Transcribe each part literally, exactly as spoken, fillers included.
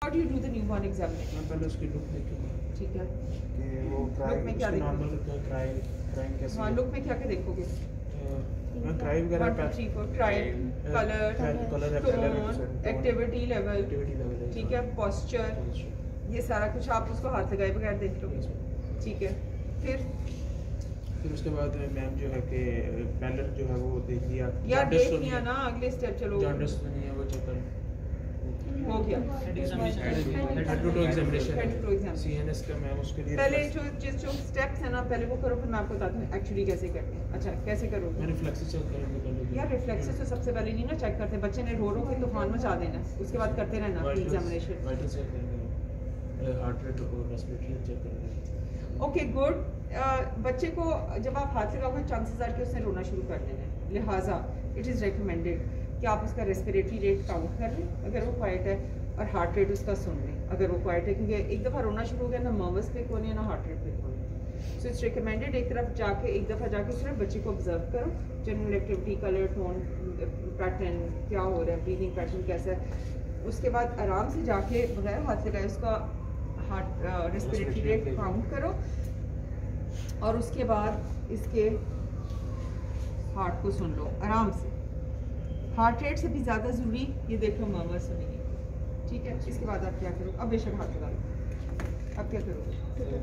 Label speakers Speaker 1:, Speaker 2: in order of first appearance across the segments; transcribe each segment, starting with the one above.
Speaker 1: How do you do the newborn examination?
Speaker 2: मैं पहले उसकी लुक देखूंगा
Speaker 1: ठीक है,
Speaker 2: कि वो क्राई
Speaker 1: में क्या
Speaker 2: उसकी
Speaker 1: देखोगे?
Speaker 2: नॉर्मल क्राई क्राइंग कैसी
Speaker 1: हाँ
Speaker 2: है।
Speaker 1: लुक में क्या क्या देखोगे?
Speaker 2: अ, मैं क्राई वगैरह
Speaker 1: one two three four crime, colour,
Speaker 2: colour
Speaker 1: tone, activity level,
Speaker 2: activity level
Speaker 1: ठीक है, पोस्चर, ये सारा कुछ आप उसको हाथ लगाए बगैर देख लो, ठीक है। फिर
Speaker 2: फिर उसके बाद मैम जो है कि पैलेट जो है वो देख लिया
Speaker 1: यार
Speaker 2: जॉन्डिस
Speaker 1: देख
Speaker 2: तो
Speaker 1: लिया
Speaker 2: नहीं
Speaker 1: ना, अगले स्टेप चलो,
Speaker 2: है, जॉन्डिस तो नहीं है वो चेक कर
Speaker 1: हो गया।
Speaker 2: Head to toe examination
Speaker 1: Head to toe examination.
Speaker 2: CNS का मैम उसके लिए
Speaker 1: पहले जो जिस जो स्टेप्स है ना पहले वो करो, फिर मैं आपको बताती हूँ एक्चुअली कैसे करते हैं। अच्छा कैसे करोगे?
Speaker 2: मैं रिफ्लेक्स चेक करूंगा पहले
Speaker 1: यार रिफ्लेक्सेस तो सबसे पहले नहीं ना चेक करते, बच्चे ने रो रो के तूफान मचा देना, उसके बाद करते रहना एग्जामिनेशन।
Speaker 2: वाइटल चेक करेंगे, हार्ट रेट और रेस्पिरेटरी चेक करेंगे।
Speaker 1: Okay good. बच्चे को जब आप हाथ लगाओगे चांसेस आर कि उसने रोना शुरू कर देना है, लिहाजा इट इज़ रिकमेंडेड कि आप उसका रेस्पिरेटरी रेट काउंट कर लें अगर वो क्वाइट है, और हार्ट रेट उसका सुन लें अगर वो क्वाइट है, क्योंकि एक दफ़ा रोना शुरू हो गया ना मर्मस पे होने ना हार्ट रेट पे होने। सो इट्स रिकमेंडेड एक तरफ जाके एक दफ़ा जाके सिर्फ बच्चे को ऑब्जर्व करो, general activity, colour, tone, pattern क्या हो रहा है, ब्रीदिंग पैटर्न कैसा है। उसके बाद आराम से जाके बगैर हाथ लगाए उसका हार्ट रेस्पिरेटरी रेट काउंट करो, और उसके बाद इसके हार्ट को सुन लो आराम से। हार्ट रेट से भी ज़्यादा ज़रूरी ये देख लो मर्मर सुनिए, ठीक है। इसके बाद आप क्या करो, अब बेशक हाथ लगा लो, अब क्या करोगे?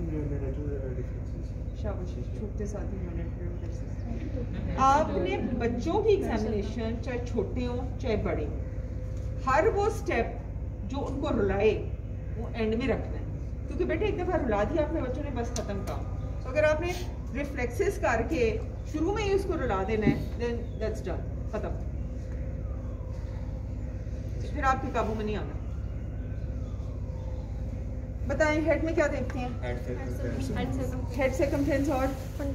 Speaker 1: शाबाश, छूटते साथ ही मिनट। आपने बच्चों की एग्जामिनेशन चाहे छोटे हों चाहे बड़े हों, हर वो स्टेप जो उनको रुलाए वो एंड में रखना है, क्योंकि बेटे एक दफ़ा रुला दिया आपने बच्चों ने बस ख़त्म काम। तो अगर आपने रिफ्लेक्सेस करके शुरू में ही उसको रुला देना है देन दैट्स डन, ख़त्म, फिर आपके काबू में नहीं आना। बताएं हेड में क्या देखते हैं? हेड सर्कमफ्रेंस और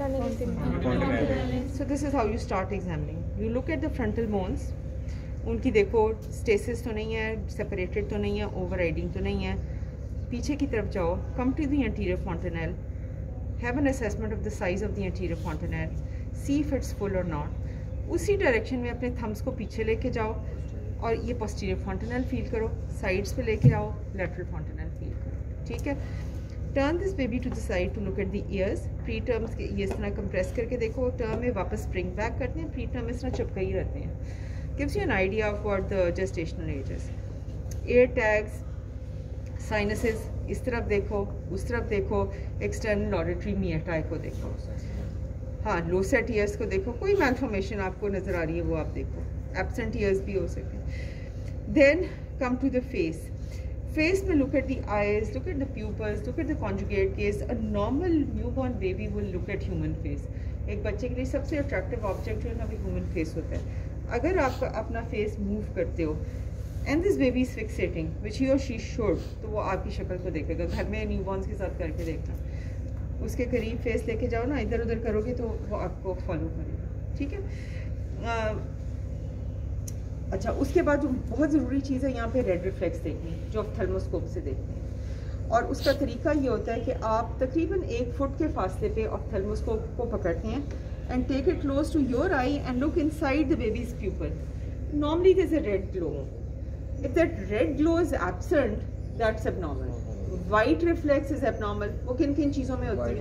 Speaker 1: so this is how you start examining. You look at the frontal bones, उनकी देखो स्टेसिस तो नहीं है, सेपरेटेड तो नहीं है, ओवर राइडिंग तो नहीं है। पीछे की तरफ जाओ, come to the anterior fontanelle, have an assessment of the size of the anterior fontanelle, see if it's full और नॉट। उसी डायरेक्शन में अपने थम्स को पीछे लेके जाओ और ये पोस्टीरियर fontanelle फील करो, साइड्स पे लेके आओ, लेटरल fontanelle फील करो, ठीक है। Turn this baby to the side to look at the ears. Pre terms के ये इस तरह कंप्रेस करके देखो, टर्म में वापस स्प्रिंग बैक करते हैं, प्री टर्म इस तरह चिपके ही रहते हैं। Gives you an idea of what the gestational ages. Ear tags, sinuses, इस तरफ देखो उस तरफ देखो, एक्सटर्नल ऑडिटरी मियाटाई को देखो, हाँ लोसेट ईयर्स को देखो, कोई मैल्फॉर्मेशन आपको नज़र आ रही है वो आप देखो, एब्सेंट ईयर्स भी हो सकते हैं। Then come to the face. Face में look at the eyes, look at the pupils, look at the conjugate gaze. A normal newborn baby will look at human face. एक बच्चे के लिए सबसे अट्रैक्टिव ऑब्जेक्ट जो है ना वो ह्यूमन फेस होता है। अगर आप अपना फेस मूव करते हो and this baby is fixating which he or she should, तो वो आपकी शक्ल को देखेगा। घर में न्यूबॉर्न्स के साथ करके देखना, उसके करीब फेस लेके जाओ ना, इधर उधर करोगे तो वो आपको फॉलो करेगा, ठीक है। आ, अच्छा उसके बाद जो बहुत ज़रूरी चीज़ है यहाँ पे रेड रिफ्लेक्स देखनी, जो आप थर्मोस्कोप से देखते हैं, और उसका तरीका ये होता है कि आप तकरीबन एक फुट के फासले पे ऑप्थेल्मोस्कोप को पकड़ते हैं and take it close to your eye and look inside the baby's pupil. Normally there is a red glow, if that red glow is absent that's abnormal. White reflex is abnormal. वो किन किन चीज़ों में होती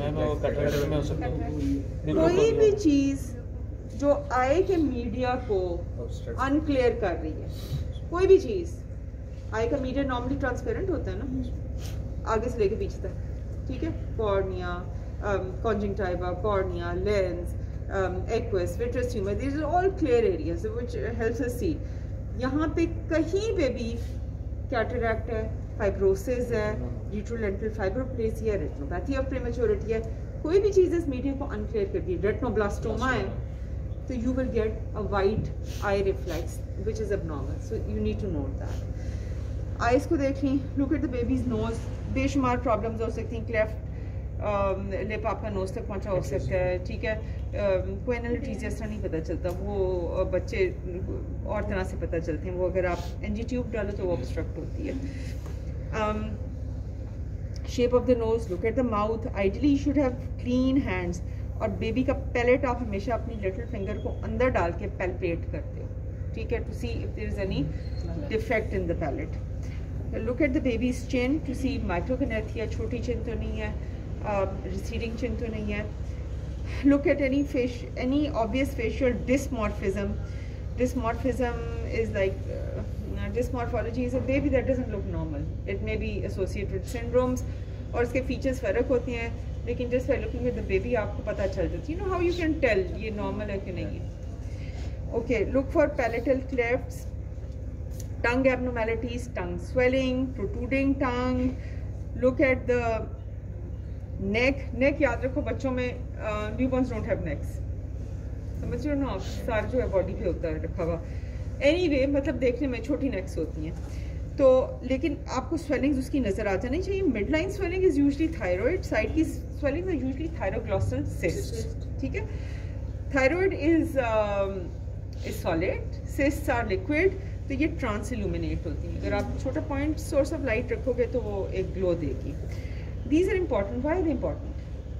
Speaker 1: है? कोई भी चीज़ जो आई के मीडिया को अनक्लियर कर रही है, कोई भी चीज़। आई का मीडिया नॉर्मली ट्रांसपेरेंट होता है ना आगे से लेके पीछे तक, ठीक है। Cornea, conjunctiva, cornea, lens, aqueous, vitreous humour, these are all clear areas which helps us see. यहाँ पे कहीं पे भी कैटरैक्ट है, फाइब्रोसिस है, retrolental fibroplasia, retinopathy of prematurity है, कोई भी चीज़ इस मीडिया को अनक्लियर करती है, रेटिनोब्लास्टोमा है, so you will get a white eye reflex which is abnormal, so you need to note that। eyes को देख ली, look at the baby's nose, बेशुमार problems हो सकती हैं, cleft लिप आपका नोज तक पहुंचा हो सकता है, ठीक है। कोई एनालिटीज इस तरह नहीं पता चलता, वो बच्चे और तरह से पता चलते हैं, वो अगर आप एनजी ट्यूब डालो तो वो ऑब्स्ट्रक्ट होती है। Shape of the nose, look at the mouth, ideally you should have clean hands, और बेबी का पैलेट आप हमेशा अपनी लिटिल फिंगर को अंदर डाल के पैल्पेट करते हो, ठीक है, to see if there is any defect in the palate. Look at the baby's chin to see micrognathia, छोटी चिन तो नहीं है, रिसीडिंग चिन तो नहीं है. Look at any face, any obvious facial dysmorphism. Dysmorphism is like uh, dysmorphology is a baby that doesn't look normal. It may be associated with syndromes और उसके features फ़र्क होते हैं, लेकिन just by looking at the baby आपको पता चल जाता है. You know how you can tell ये normal है कि नहीं है. Okay, look for palatal clefts, tongue abnormalities, tongue swelling, protruding tongue. Look at the नेक. नेक याद रखो, बच्चों में न्यूबॉर्न्स डोंट हैव नेक्स, समझ रहे हो ना आप, सार जो है बॉडी पे होता है रखा हुआ. एनीवे मतलब देखने में छोटी नेक्स होती हैं तो, लेकिन आपको स्वेलिंग्स उसकी नज़र आ जानी चाहिए. Mid line swelling is usually thyroid, side की swelling is usually thyroglossal cyst. ठीक है, thyroid is is solid, cysts are liquid, तो ये ट्रांस इल्यूमिनेट होती हैं. अगर आप छोटा पॉइंट सोर्स ऑफ लाइट रखोगे तो वो एक ग्लो देगी. These are important. Why are they important?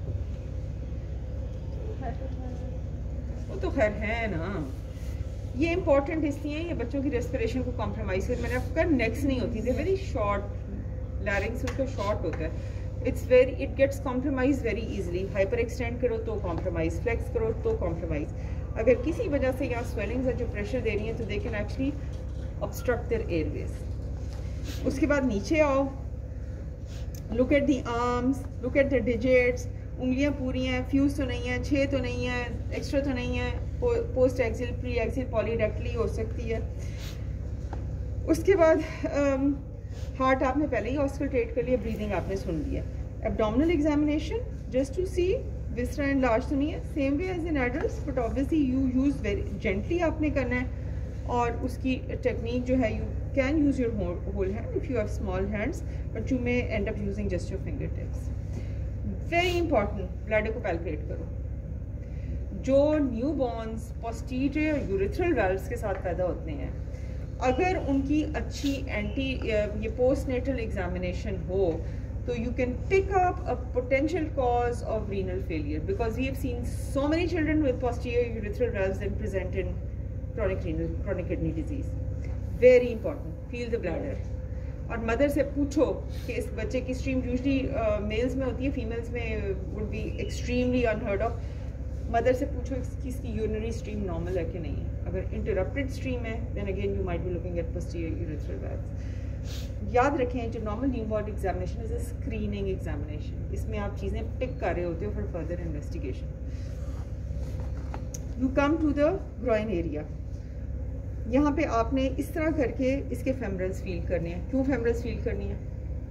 Speaker 1: वो तो खैर है ना. ये important इसलिए ये बच्चों की respiration को compromise कर, मैंने आपको कहा नेक्स नहीं होती, they're very short, larynx उनका short होता है. It's very, it gets compromised very easily. Hyper extend करो तो compromise, flex करो तो compromise. अगर किसी वजह से यहाँ swellings है जो pressure दे रही हैं तो they can actually obstruct their airways. उसके बाद नीचे आओ. Look at the arms, look at the digits. उंगलियां पूरी हैं, फ्यूज तो नहीं है, छः तो नहीं है, एक्स्ट्रा तो नहीं है, post axial, pre axial, polydactyly हो सकती है. उसके बाद हार्ट आपने पहले ही ऑस्कल्टेट कर लिया, ब्रीदिंग आपने सुन लिया. Abdominal examination just to see viscera enlarged तो नहीं है, same way as in adults, but obviously you use very gently आपने करना है. और उसकी टेक्निक जो है, you can use your whole hand if you have small hands, but you may end up using just your finger tips. Very important, bladder को palpate करो. जो newborns posterior urethral valves के साथ पैदा होते हैं, अगर उनकी अच्छी एंटी ये पोस्ट नेटल एग्जामिनेशन हो तो you can pick up a potential cause of renal failure, because we have seen so many children with posterior urethral valves that present in chronic renal chronic kidney disease. Very important, feel the bladder. और mother से पूछो कि इस बच्चे की stream usually mails में होती है, फीमेल्स में would be extremely unheard of. Mother से पूछो कि इसकी यूरिनरी स्ट्रीम नॉर्मल है कि नहीं है. अगर इंटरप्टेड स्ट्रीम है then again you might be looking at posterior urethral valves. याद रखें, जो normal newborn examination is a screening examination. इसमें आप चीज़ें पिक कर रहे होते हो for further investigation. You come to the groin area. यहाँ पे आपने इस तरह करके इसके फेमरल्स फील करने हैं. क्यों फेमरल्स फील करनी है?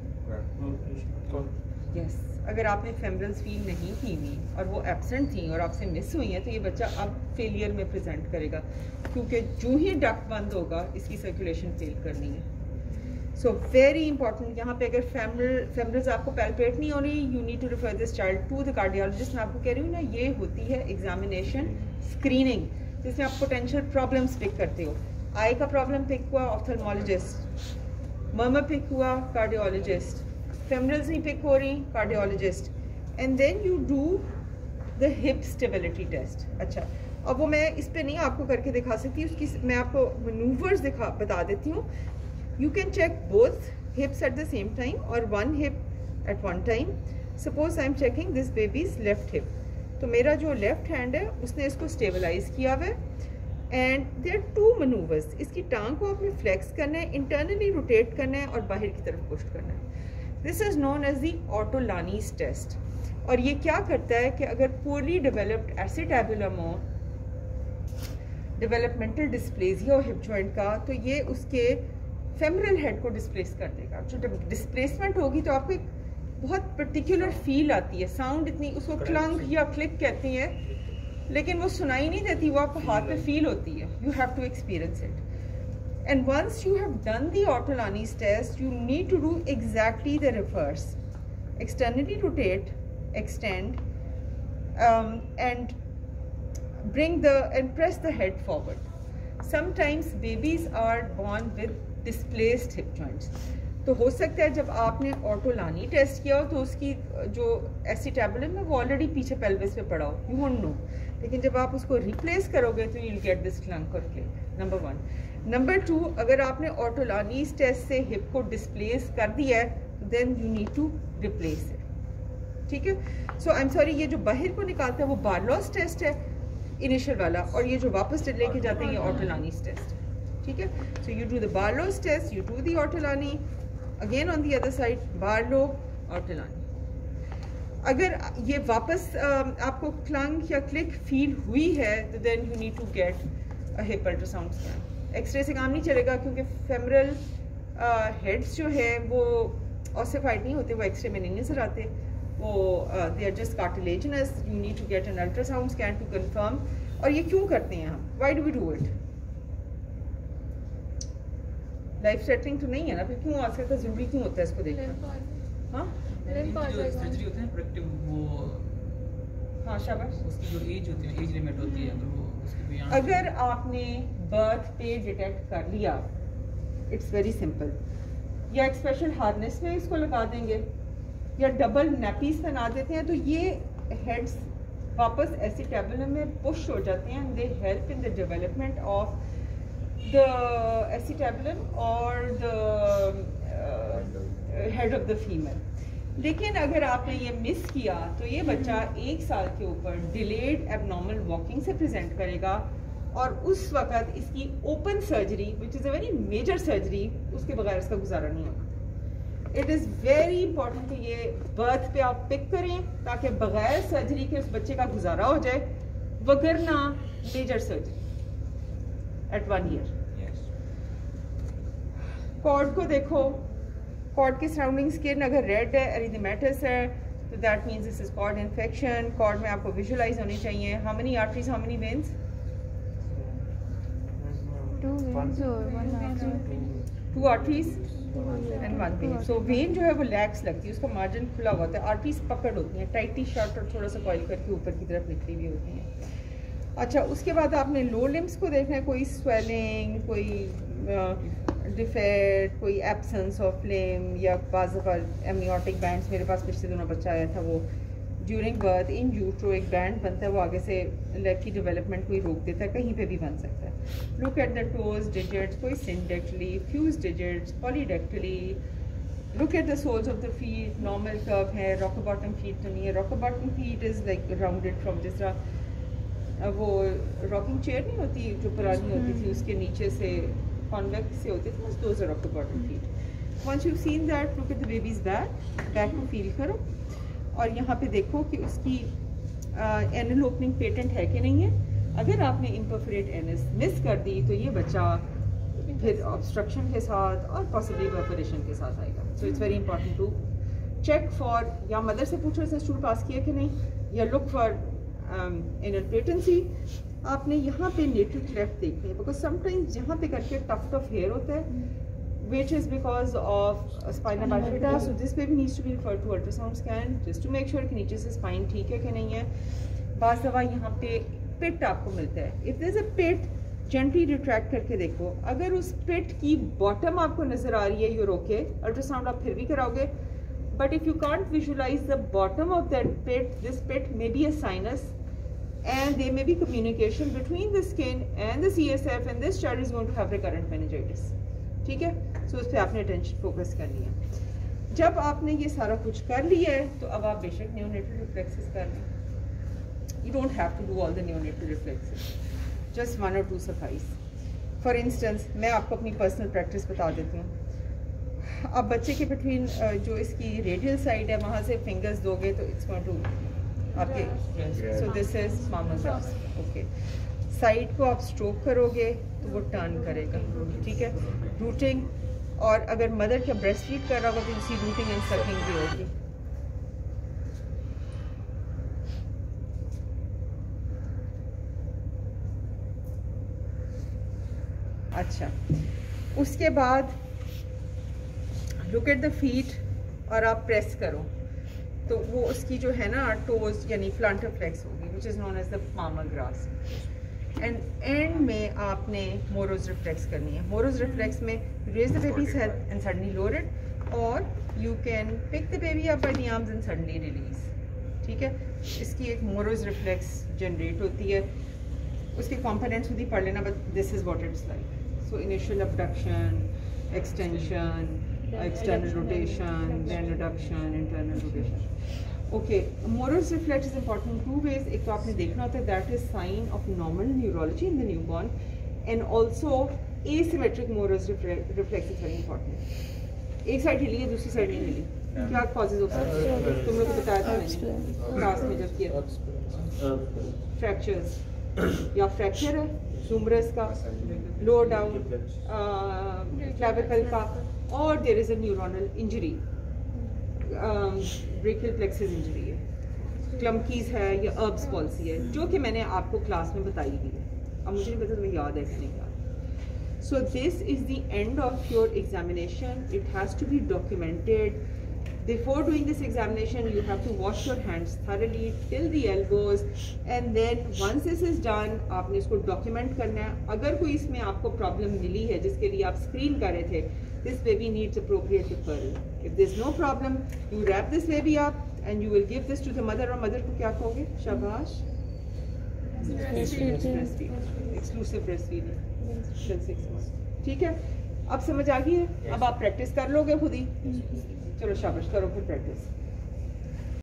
Speaker 1: Yes yes. अगर आपने फेमरल्स फील नहीं की हुई और वो एब्सेंट थी और आपसे मिस हुई हैं तो ये बच्चा अब फेलियर में प्रेजेंट करेगा, क्योंकि जो ही डक्ट बंद होगा इसकी सर्कुलेशन फेल करनी है. सो वेरी इंपॉर्टेंट, यहाँ पे अगर फेमरल फेमरल्स आपको पैल्पेट नहीं हो रही, you need to refer this child to the cardiologist. मैं आपको कह रही हूँ ना, ये होती है एग्जामिनेशन स्क्रीनिंग, जिसमें आप पोटेंशियल प्रॉब्लम्स पिक करते हो. आई का प्रॉब्लम पिक हुआ, ऑप्थेल्मोलॉजिस्ट. मर्मर पिक हुआ, कार्डियोलॉजिस्ट. फेमरल्स नहीं पिक हो रही, cardiologist. And then you do the hip stability test. अच्छा, अब वो मैं इस पे नहीं आपको करके दिखा सकती, उसकी मैं आपको मैनूवर्स दिखा बता देती हूँ. You can check both hips at the same time or one hip at one time. Suppose I am checking this baby's left hip, तो मेरा जो लेफ्ट हैंड है उसने इसको स्टेबलाइज किया हुआ है. And there are two manoeuvres. इसकी टांग को आपने फ्लेक्स करना है, इंटरनली रोटेट करना है और बाहर की तरफ पुश करना है. This is known as the Ortolani's test. और ये क्या करता है कि अगर पूर्ली डेवलप्ड एसिटाबुलम हो, डेवलपमेंटल डिस्प्लेसिया हो हिप जॉइंट का, तो ये उसके फेमरल हेड को डिस्प्लेस कर देगा. जो डिस्प्लेसमेंट होगी तो आपको एक बहुत पर्टिकुलर फील आती है. साउंड इतनी, उसको क्लंक या क्लिक कहते हैं, लेकिन वो सुनाई नहीं देती, वो आपको हाथ पे फील होती है. You have to experience it. And once you have done the Ortolani's test, you need to do exactly the reverse. Externally rotate, extend, um, and bring the and press the head forward. Sometimes babies are born with displaced hip joints. तो हो सकता है जब आपने ऑटोलानी test किया हो तो उसकी जो एसिटाबुलम है वो ऑलरेडी पीछे पेल्विस पे पड़ा हो, यू वोंट नो. लेकिन जब आप उसको रिप्लेस करोगे तो you will get this clunk और click. Number one. Number two, अगर आपने ऑटोलानीज टेस्ट से हिप को डिस्प्लेस कर दिया है then you need to replace it, ठीक है। सो आई एम सॉरी, ये जो बाहर को निकालता है वो बारलॉस टेस्ट है इनिशियल वाला, और ये जो वापस लेके जाते हैं ये ऑटोलानीज टेस्ट, ठीक है। So you do the Barlow's test, you do the Ortolani, again on the other side Barlow Ortolani. अगर ये वापस आपको क्लंग या क्लिक फील हुई है तो then you need to get a hip ultrasound scan. X-ray से काम नहीं चलेगा क्योंकि फेमरल हेड्स जो है वो ऑसिफाइड नहीं होते, वो एक्सरे में नहीं नजर आते, वो they are just cartilaginous. You need to get an ultrasound scan to confirm. और ये क्यों करते हैं हम, why do we do it? Life settling तो नहीं है ना, फिर क्यों आ सकता, जरूरी क्यों होता है इसको देखना? हाँ
Speaker 3: सर्जरी होती है ना प्रोडक्टिव, वो
Speaker 1: हाँ शाबाश,
Speaker 3: उसकी जो एज होती है, एज लिमिट होती है, तो वो उसकी भी यहाँ
Speaker 1: अगर आपने बर्थ पे डिटेक्ट कर लिया, इट्स वेरी सिंपल, या एक स्पेशल हार्नेस में इसको लगा देंगे या डबल नैपीज पहना देते हैं, तो ये हेड्स वापस एसिटाबुलम में पुश हो जाते हैं, they help in the development of the acetabulum और the head of the femur. लेकिन अगर आपने ये मिस किया तो ये बच्चा एक साल के ऊपर डिलेड एबनॉर्मल वॉकिंग से प्रेजेंट करेगा, और उस वक्त इसकी open surgery which is a very major surgery, उसके बगैर इसका गुजारा नहीं होगा। इट इज़ वेरी इंपॉर्टेंट कि ये बर्थ पे आप पिक करें ताकि बगैर सर्जरी के उस बच्चे का गुजारा हो जाए, वगरना major surgery at one year. Cord को देखो, कॉर्ड के सराउंडिंग स्किन अगर रेड है, एरिथेमेटस है, तो that means this is cord infection. Cord में आपको विजुअलाइज होनी चाहिए how many arteries, how many veins?
Speaker 4: Two veins or one artery.
Speaker 1: Two arteries and one vein. So vein जो है वो लैक्स लगती है, उसका मार्जिन खुला हुआ होता है, आर्टरीज पकड़ होती हैं, टाइटली शॉर्ट और थोड़ा सा कॉइल करके ऊपर की तरफ निकली हुई होती हैं। अच्छा, उसके बाद आपने लो लिम्स को देखना है, कोई स्वेलिंग, कोई डिफेक्ट, कोई एब्सेंस ऑफ लिम, या बाज़ एमनियोटिक बैंड्स। मेरे पास पिछले दिनों बच्चा आया था, वो ड्यूरिंग बर्थ इन यूट्रो एक बैंड बनता है, वो आगे से लेग की डेवलपमेंट को ही रोक देता है, कहीं पे भी बन सकता है। Look at the toes digits, कोई syndactyly, fused digits, polydactyly. Look at the soles of the feet, normal curve है, रॉक बॉटम फीट तो नहीं है। Rock bottom feet is like rounded from, जिस तरह वो रॉकिंग चेयर नहीं होती जो पुरानी होती थी, उसके नीचे से कॉन्वेक्स से होते थे, बस those are rock bottom feet. Once you seen that, look at the baby's back, back को फील करो, और यहाँ पे देखो कि उसकी एनल ओपनिंग पेटेंट है कि नहीं है। अगर आपने इम्परफोरेट एनस मिस कर दी तो ये बच्चा फिर ऑब्स्ट्रक्शन के साथ और पॉसिबली ऑपरेशन के साथ आएगा। So it's very important to check for, या मदर से पूछो इसने स्टूल पास किया कि नहीं, या लुक फॉर एनल पेटेंसी। आपने यहाँ पे नेटल क्लेफ्ट देखनी है, बिकॉज समटाइम्स यहाँ पे करके टफ्ट ऑफ हेयर होता है, which is because of spina bifida, so this baby needs to be referred to ultrasound scan just to make sure कि नीचे से spine ठीक है कि नहीं है। बाज़ दफ़ा यहाँ पे पिट आपको मिलता है, if there's a pit gently retract करके देखो, अगर उस पिट की बॉटम आपको नज़र आ रही है you're okay, अल्ट्रासाउंड आप फिर भी कराओगे, but if you can't visualize the bottom of that pit, this pit may be a sinus and there may be communication between the skin and the C S F, and this child is going to have recurrent meningitis, ठीक है। सो so, उस पर आपने attention focus करनी है। जब आपने ये सारा कुछ कर लिया है तो अब आप बेशक नियोनेटल रिफ्लेक्सेस कर लें, you don't have to do all the neonatal reflexes, just one or two suffice. For instance मैं आपको अपनी पर्सनल प्रैक्टिस बता देती हूँ। अब बच्चे के बिटवीन जो इसकी रेडियल साइड है वहाँ से फिंगर्स दोगे तो इट्स गोइंग टू आपके, सो दिस इज मामा ग्रास, ओके। साइड को आप स्ट्रोक करोगे तो वो टर्न करेगा, ठीक है। रूटिंग, और अगर मदर का ब्रेस्ट फीड कर रहा होगा तो इसी रूटिंग एंड सकिंग भी होगी। अच्छा, उसके बाद लुक एट द फीट और आप प्रेस करो तो वो उसकी जो है ना टोज यानी प्लांटर फ्लेक्स होगी, which is known as the palmar grasp. And end में आपने मोरोज रिफ्लेक्स करनी है। मोरोज रिफ्लेक्स में raise the baby's head and suddenly lower it, और you can pick the baby up by the arms and suddenly release, ठीक है। इसकी एक मोरोज रिफ्लेक्स जनरेट होती है, उसके कंपोनेंट्स खुद ही पढ़ लेना, but this is what it's like. So initial abduction, extension, external rotation, then adduction, internal rotation. Okay, Morris reflex is important in two ways. एक तो आपने देखना होता है that is sign of normal neurology in the newborn, and also asymmetric Morris reflex is very important. एक side हिली है, दूसरी साइड नहीं हिली. क्या कॉजेज हो सकते हैं? तुम लोग को बताया था मैंने क्लास में जब किया. फ्रैक्चर्स या फ्रैक्चर है ह्यूमरस का, लोअर डाउन क्लेविकल का, और there is a neuronal injury, brachial plexus injury है, क्लम्कीज है या अर्ब्स पॉलिसी है, जो कि मैंने आपको क्लास में बताई भी है. अब मुझे नहीं पता तुम्हें याद है कि नहीं याद. So this is the end of your examination. It has to be documented. Before doing this examination, you have to wash your hands thoroughly till the elbows, and then once this is done, आपने इसको document करना है. अगर कोई इसमें आपको problem मिली है जिसके लिए आप screen कर रहे थे, this baby needs appropriate referral. If there's no problem, you wrap this baby up and you will give this to the mother. और mother को क्या कहोगे? शाबाश. Breastfeeding. Exclusive breastfeeding. Till six months. ठीक है, अब समझ आ गई है. अब आप प्रैक्टिस कर लोगे खुद ही. चलो शाबाश, करो फिर प्रैक्टिस.